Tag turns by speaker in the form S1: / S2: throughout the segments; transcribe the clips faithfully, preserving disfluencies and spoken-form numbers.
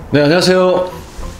S1: 네, 안녕하세요.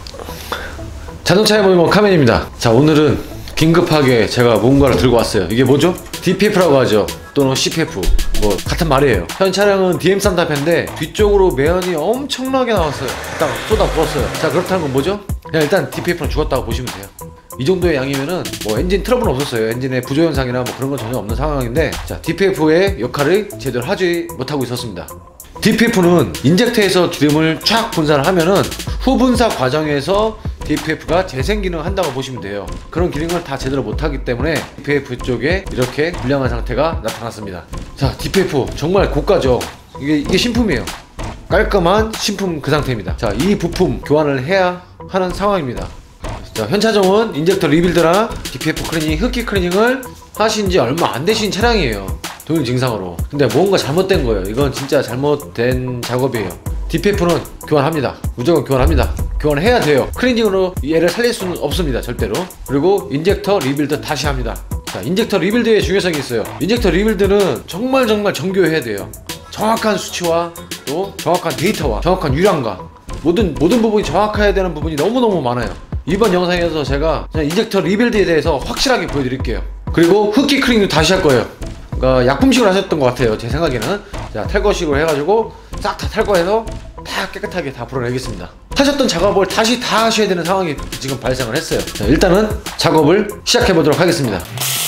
S1: 자동차의 모임 카멘입니다. 자, 오늘은 긴급하게 제가 뭔가를 들고 왔어요. 이게 뭐죠? 디피에프라고 하죠. 또는 씨피에프, 뭐 같은 말이에요. 현 차량은 디엠 싼타페인데 뒤쪽으로 매연이 엄청나게 나왔어요. 딱 쏟아 부었어요. 자, 그렇다는 건 뭐죠? 그냥 일단 디피에프는 죽었다고 보시면 돼요. 이 정도의 양이면은 뭐 엔진 트러블은 없었어요. 엔진의 부조현상이나 뭐 그런 건 전혀 없는 상황인데, 자, 디피에프의 역할을 제대로 하지 못하고 있었습니다. 디피에프는 인젝터에서 기름을 쫙 분산을 하면은 후분사 과정에서 디피에프가 재생 기능을 한다고 보시면 돼요. 그런 기능을 다 제대로 못하기 때문에 디피에프 쪽에 이렇게 불량한 상태가 나타났습니다. 자, 디피에프 정말 고가죠. 이게, 이게 신품이에요. 깔끔한 신품 그 상태입니다. 자, 이 부품 교환을 해야 하는 상황입니다. 자, 현 차종은 인젝터 리빌드나 디피에프 클리닝, 흡기 클리닝을 하신 지 얼마 안 되신 차량이에요. 동일 증상으로. 근데 뭔가 잘못된 거예요. 이건 진짜 잘못된 작업이에요. 디피에프는 교환합니다. 무조건 교환합니다. 교환해야 돼요. 클리닝으로 얘를 살릴 수는 없습니다. 절대로. 그리고 인젝터 리빌드 다시 합니다. 자, 인젝터 리빌드의 중요성이 있어요. 인젝터 리빌드는 정말 정말 정교해야 돼요. 정확한 수치와 또 정확한 데이터와 정확한 유량과 모든 모든 부분이 정확해야 되는 부분이 너무너무 많아요. 이번 영상에서 제가 인젝터 리빌드에 대해서 확실하게 보여드릴게요. 그리고 흡기 클리닝도 다시 할 거예요. 그러니까 약품식으로 하셨던 것 같아요. 제 생각에는. 자, 탈거식으로 해가지고 싹 다 탈거해서 다 깨끗하게 다 풀어내겠습니다. 하셨던 작업을 다시 다 하셔야 되는 상황이 지금 발생을 했어요. 자, 일단은 작업을 시작해 보도록 하겠습니다.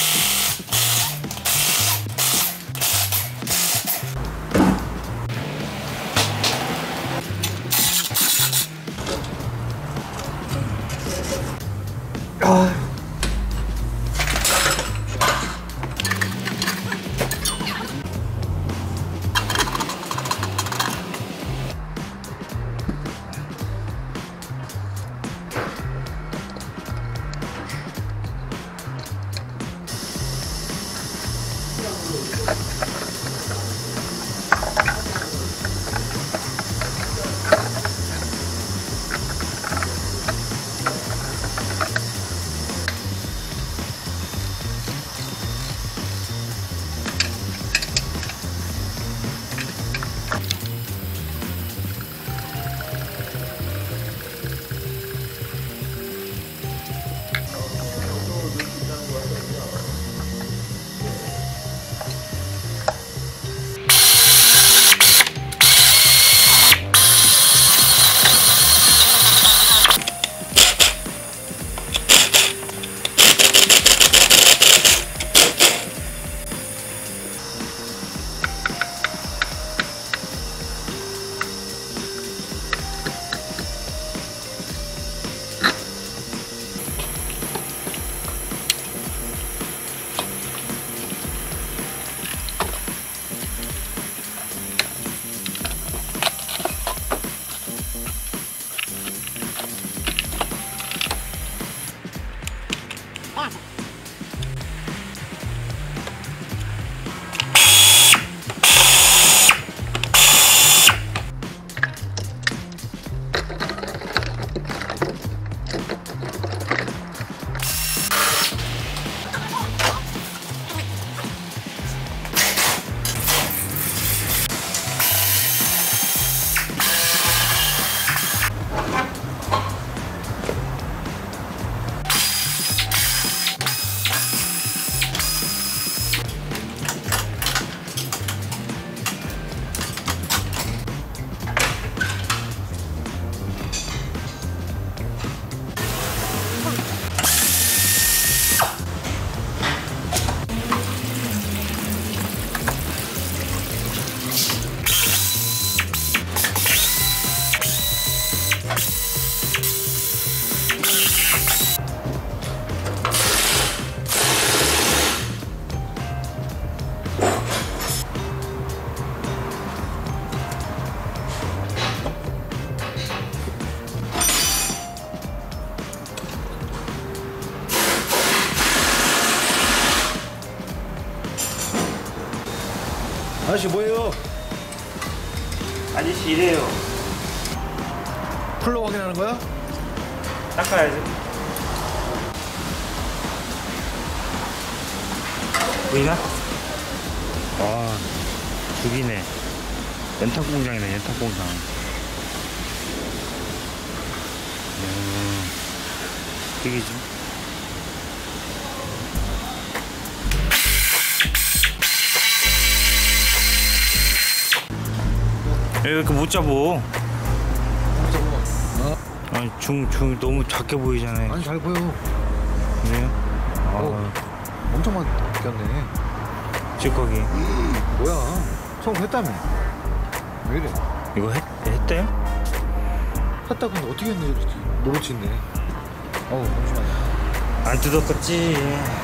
S1: 아... 아저씨 뭐예요?
S2: 아저씨 이래요.
S1: 풀로 확인하는 거야?
S2: 닦아야지. 보이나? 아, 죽이네. 연탄 공장이네, 연탄 공장. 튀기지. 왜 이렇게 못 잡어? 아니 중, 중 너무 작게 보이잖아요.
S3: 아니 잘 보여.
S2: 그래요? 아,
S3: 어. 엄청 많이 꼈네.
S2: 찌꺼기.
S3: 뭐야? 처음 했다며. 왜 이래?
S2: 이거 했, 했대요?
S3: 했다 근데 어떻게 했는지 노릇치네. 어우 잠시만.
S2: 안 뜯었겠지.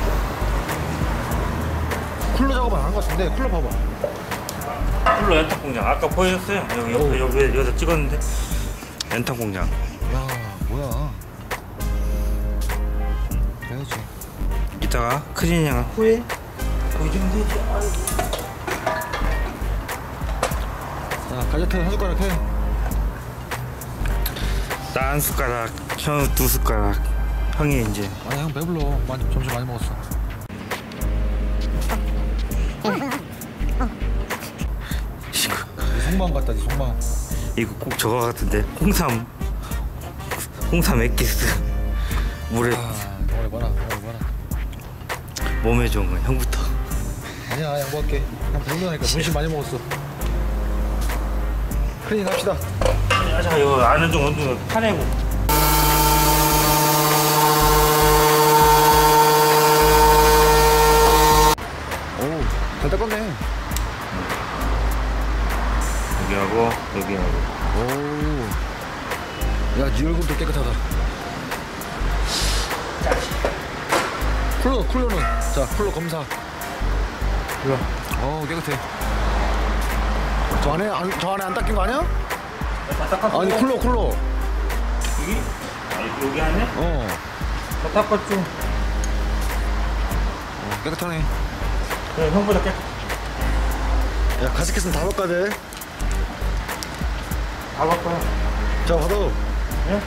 S3: 쿨러 작업은 안 한 것 같은데 쿨러 봐봐.
S2: 쿨러 연탄 공장. 아까 보여줬어요. 여기
S3: 오.
S2: 옆에 여기 여기서 찍었는데. 연탄 공장.
S3: 야 뭐야? 해야지.
S2: 이따가 크린 양은 후에 보여주면 되지. 아이고.
S3: 자 가제트 한 숟가락 해.
S2: 나 한 숟가락, 형 두 숟가락. 형이 이제
S3: 아니 형 배불러. 많이 점심 많이 먹었어. 네 속마음 같다 네 속마음.
S2: 이거 꼭 저거 같은데 홍삼 홍삼 엑기스 물에
S3: 아 덩어리 봐라 덩어리 봐라.
S2: 몸에 좋은 건 형부터.
S3: 아니야 양보할게. 형 배불러니까 점심 많이 먹었어. 클리닝 합시다.
S2: 아, 자 이거 안은 좀 어느 정도 파내고.
S3: 오우 잘 닦았네.
S2: 여기하고 여기하고.
S3: 오우 야네 얼굴도 깨끗하다. 쿨러 쿨러는 자 쿨러 검사. 이거 어우 깨끗해. 저 안에 안, 저 안에 안 닦인 거 아니야?
S2: 다 닦았어.
S3: 아니 쿨러 쿨러.
S2: 여기? 아, 여기 안에?
S3: 어,
S2: 다 닦았죠.
S3: 어 깨끗하네.
S2: 그래 형보다 깨끗.
S3: 야 가스켓은 다 바꿔야 돼.
S2: 다 바꿔요.
S3: 자 받아.
S2: 예?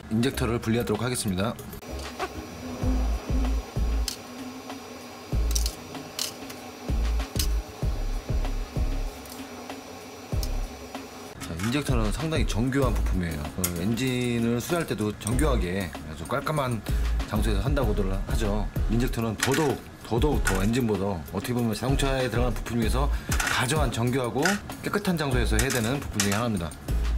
S3: 인젝터를 분리하도록 하겠습니다. 자, 인젝터는 상당히 정교한 부품이에요. 그 엔진을 수리할 때도 정교하게 아주 깔끔한 장소에서 한다고들 하죠. 인젝터는 더더욱 더더욱 더 엔진보다 어떻게 보면 자동차에 들어가는 부품 중에서 가장 정교하고 깨끗한 장소에서 해야 되는 부품 중에 하나입니다.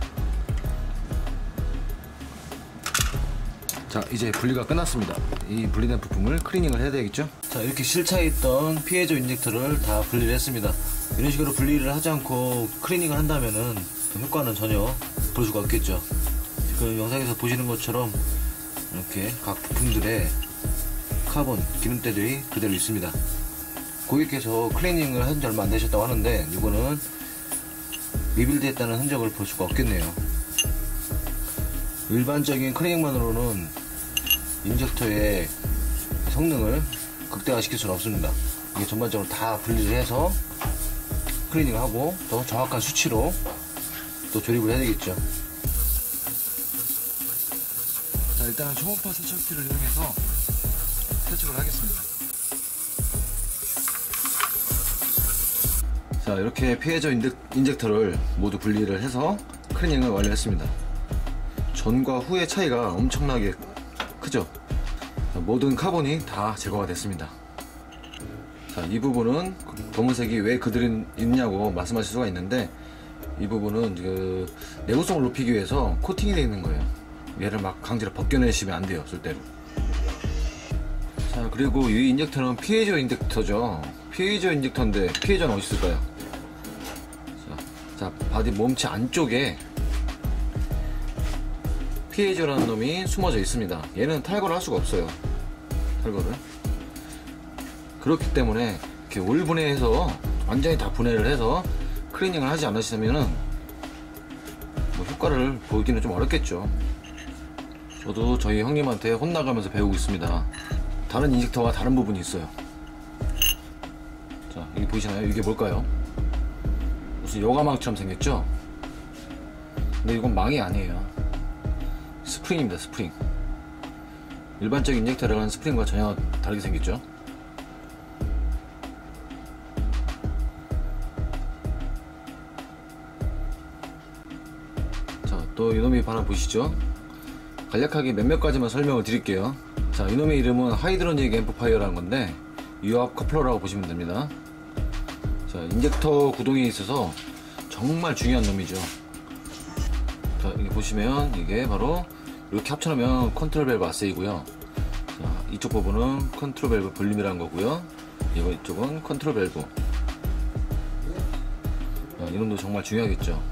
S3: 자, 이제 분리가 끝났습니다. 이 분리된 부품을 클리닝을 해야 되겠죠? 자, 이렇게 실차에 있던 피에조 인젝터를 다 분리를 했습니다. 이런 식으로 분리를 하지 않고 클리닝을 한다면은 효과는 전혀 볼 수가 없겠죠. 그 영상에서 보시는 것처럼 이렇게 각 부품들의 카본 기름때들이 그대로 있습니다. 고객께서 클리닝을 한 지 얼마 안 되셨다고 하는데 이거는 리빌드 했다는 흔적을 볼 수가 없겠네요. 일반적인 클리닝만으로는 인젝터의 성능을 극대화시킬 수는 없습니다. 이게 전반적으로 다 분리를 해서 클리닝을 하고 또 정확한 수치로 또 조립을 해야 되겠죠. 자, 일단은 초음파 세척기를 이용해서 세척을 하겠습니다. 자, 이렇게 피에조 인젝터를 모두 분리를 해서 클리닝을 완료했습니다. 전과 후의 차이가 엄청나게 크죠. 자, 모든 카본이 다 제거가 됐습니다. 자, 이 부분은 검은색이 왜 그대로 있냐고 말씀하실 수가 있는데, 이 부분은 그 내구성을 높이기 위해서 코팅이 되어 있는 거예요. 얘를 막 강제로 벗겨내시면 안 돼요, 절대로. 자, 그리고 이 인젝터는 피에조 인젝터죠. 피에조 인젝터인데 피에조는 어디 있을까요? 자, 자, 바디 몸체 안쪽에 피에조라는 놈이 숨어져 있습니다. 얘는 탈거를 할 수가 없어요. 탈거를. 그렇기 때문에 이렇게 올분해해서 완전히 다 분해를 해서 클리닝을 하지 않으시면은 뭐 효과를 보기는 좀 어렵겠죠. 저도 저희 형님한테 혼나가면서 배우고 있습니다. 다른 인젝터와 다른 부분이 있어요. 자, 여기 보이시나요? 이게 뭘까요? 무슨 여과망처럼 생겼죠? 근데 이건 망이 아니에요. 스프링입니다. 스프링. 일반적인 인젝터에 들어가는 스프링과 전혀 다르게 생겼죠. 자, 또 이놈이 바로 보시죠. 간략하게 몇몇 가지만 설명을 드릴게요. 자, 이놈의 이름은 하이드로닉 앰프파이어라는 건데 유압 커플러라고 보시면 됩니다. 자, 인젝터 구동에 있어서 정말 중요한 놈이죠. 자, 여기 보시면 이게 바로 이렇게 합쳐놓으면 컨트롤 밸브 아세이고요. 자, 이쪽 부분은 컨트롤 밸브 볼륨이라는 거고요. 이거 이쪽은 컨트롤 밸브. 자, 이놈도 정말 중요하겠죠.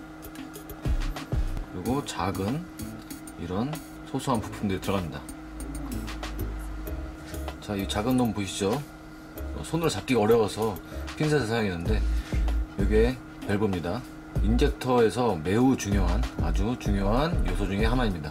S3: 그리고 작은 이런 소소한 부품들이 들어갑니다. 자, 이 작은 놈 보이시죠? 손으로 잡기가 어려워서 핀셋을 사용했는데 이게 밸브입니다. 인젝터에서 매우 중요한, 아주 중요한 요소 중에 하나입니다.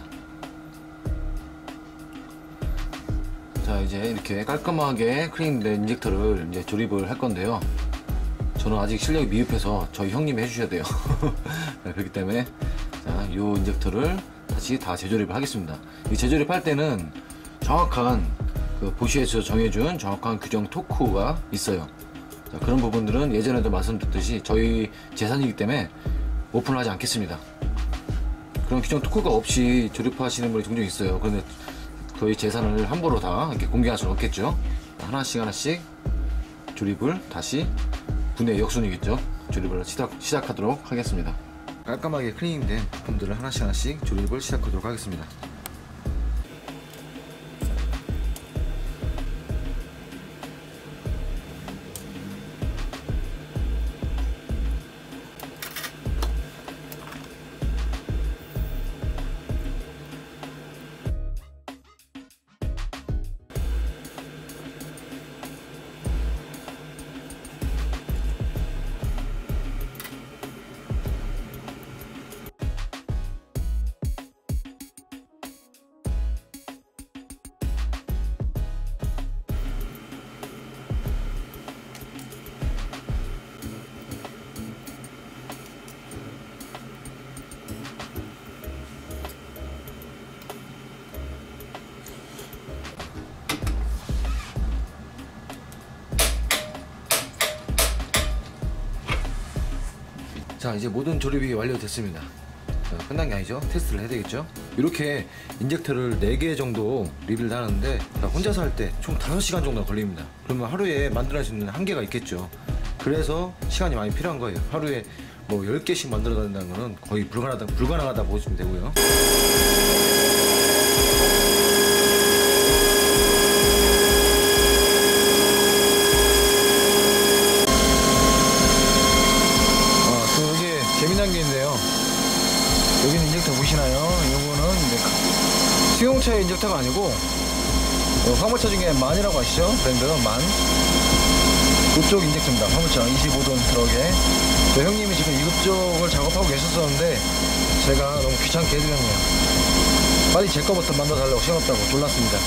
S3: 자, 이제 이렇게 깔끔하게 클리닝된 인젝터를 이제 조립을 할 건데요. 저는 아직 실력이 미흡해서 저희 형님이 해주셔야 돼요. 그렇기 때문에 자, 요 인젝터를 다시 다 재조립을 하겠습니다. 이 재조립할 때는 정확한 그 보시에서 정해준 정확한 규정 토크가 있어요. 자, 그런 부분들은 예전에도 말씀드렸듯이 저희 재산이기 때문에 오픈을 하지 않겠습니다. 그런 규정 토크가 없이 조립하시는 분이 종종 있어요. 그런데 저희 재산을 함부로 다 이렇게 공개할 수는 없겠죠. 하나씩 하나씩 조립을 다시 분해 역순이겠죠. 조립을 시작, 시작하도록 하겠습니다. 깔끔하게 클리닝된 부품들을 하나씩 하나씩 조립을 시작하도록 하겠습니다. 자, 이제 모든 조립이 완료됐습니다. 자, 끝난 게 아니죠. 테스트를 해야 되겠죠. 이렇게 인젝터를 네 개 정도 리뷰를 하는데 혼자서 할 때 총 다섯 시간 정도 걸립니다. 그러면 하루에 만들어낼 수 있는 한계가 있겠죠. 그래서 시간이 많이 필요한 거예요. 하루에 뭐 열 개씩 만들어낸다는 거는 거의 불가능하다, 불가능하다 보시면 되고요. 아, 또 여기 재미난 게 있네요. 여기는 인젝터 보시나요? 이거는 이제 수용차의 인젝터가 아니고 어, 화물차 중에 만이라고 아시죠? 브랜드 만. 그쪽 인젝터입니다. 화물차 이십오 톤 트럭에. 저 형님이 지금 이급 쪽을 작업하고 계셨었는데 제가 너무 귀찮게 해드렸네요. 빨리 제 거부터 만들어 달라고 시간 없다고 졸랐습니다.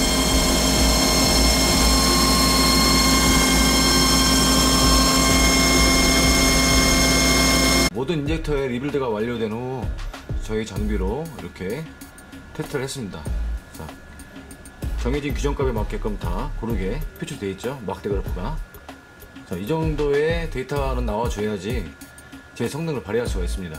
S3: 모든 인젝터의 리빌드가 완료된 후 저희 장비로 이렇게 테스트를 했습니다. 자, 정해진 규정값에 맞게끔 다 고르게 표출되어 있죠. 막대 그래프가. 자, 이 정도의 데이터는 나와줘야지 제 성능을 발휘할 수가 있습니다.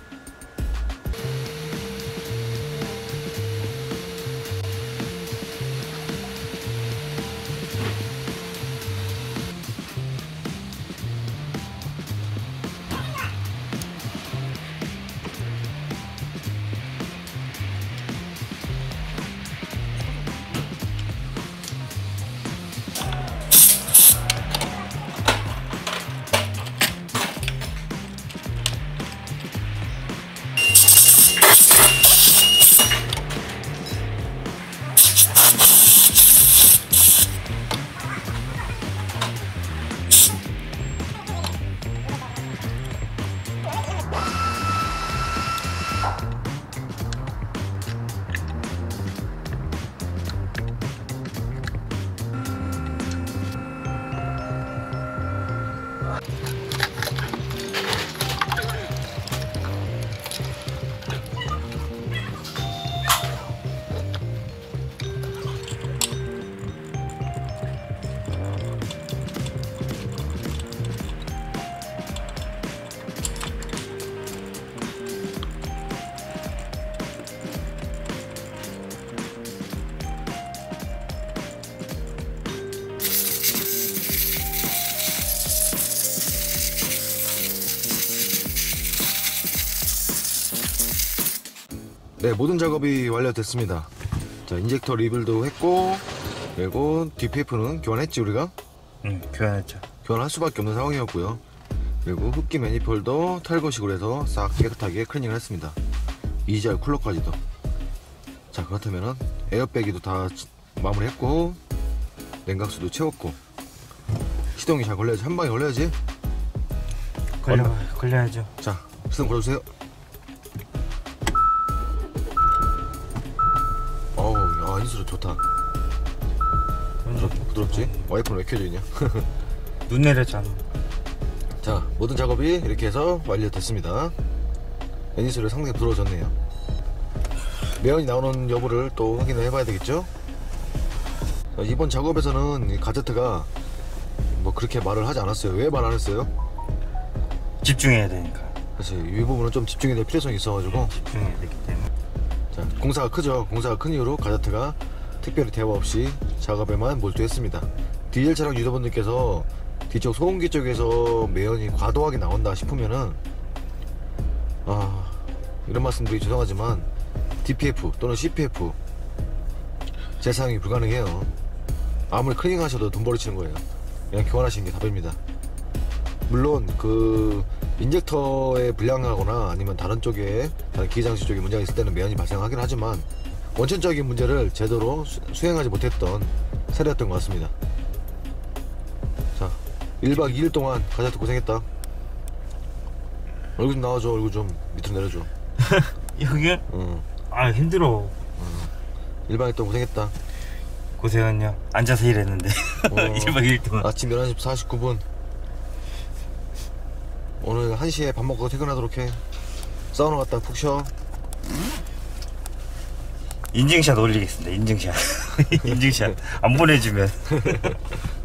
S3: 네, 모든 작업이 완료됐습니다. 자, 인젝터 리빌도 했고, 그리고 디피에프는 교환했지 우리가?
S2: 응, 교환했죠.
S3: 교환할 수밖에 없는 상황이었고요. 그리고 흡기 매니폴더 탈거식으로 해서 싹 깨끗하게 클리닝을 했습니다. 이지알 쿨러까지도. 자, 그렇다면은 에어백이도 다 마무리했고, 냉각수도 채웠고, 시동이 잘 걸려야지. 한 방에 걸려야지.
S2: 걸려, 걸려야죠.
S3: 자, 시동 걸어주세요. 어우, 야, 인수로 좋다. 부드럽, 부드럽지? 와이프는 왜 켜져 있냐?
S2: 눈 내렸잖아.
S3: 자, 모든 작업이 이렇게 해서 완료됐습니다. 엔진소리가 상당히 부드러워졌네요. 매연이 나오는 여부를 또 확인을 해봐야 되겠죠? 자, 이번 작업에서는 이 가제트가 뭐 그렇게 말을 하지 않았어요. 왜 말 안 했어요?
S2: 집중해야 되니까.
S3: 그래서 이 부분은 좀 집중해야 될 필요성이 있어가지고.
S2: 집중해야 되기 때문에.
S3: 자, 공사가 크죠. 공사가 큰 이유로 가제트가 특별히 대화 없이 작업에만 몰두했습니다. 디젤 차량 유저분들께서 뒤쪽 소음기 쪽에서 매연이 과도하게 나온다 싶으면은 아, 이런 말씀드리기 죄송하지만 디피에프 또는 씨피에프 재사용이 불가능해요. 아무리 클리닝 하셔도 돈 버리시는 거예요. 그냥 교환하시는 게 답입니다. 물론 그 인젝터에 불량하거나 아니면 다른 쪽에 다른 기장식 쪽에 문제가 있을 때는 매연이 발생하긴 하지만 원천적인 문제를 제대로 수, 수행하지 못했던 사례였던 것 같습니다. 자, 일 박 이 일 동안 가자트 고생했다. 얼굴 좀 나와줘. 얼굴 좀 밑으로 내려줘.
S2: 여기?
S3: 응.
S2: 아, 힘들어.
S3: 응. 일 박 이 일 동안 고생했다.
S2: 고생은요. 앉아서 일했는데.
S3: 어,
S2: 일 박 이 일 동안.
S3: 아침 열한 시 사십구 분. 오늘 한 시에 밥 먹고 퇴근하도록 해. 사우나 갔다 푹 쉬어.
S2: 인증샷 올리겠습니다. 인증샷. 인증샷 안 보내주면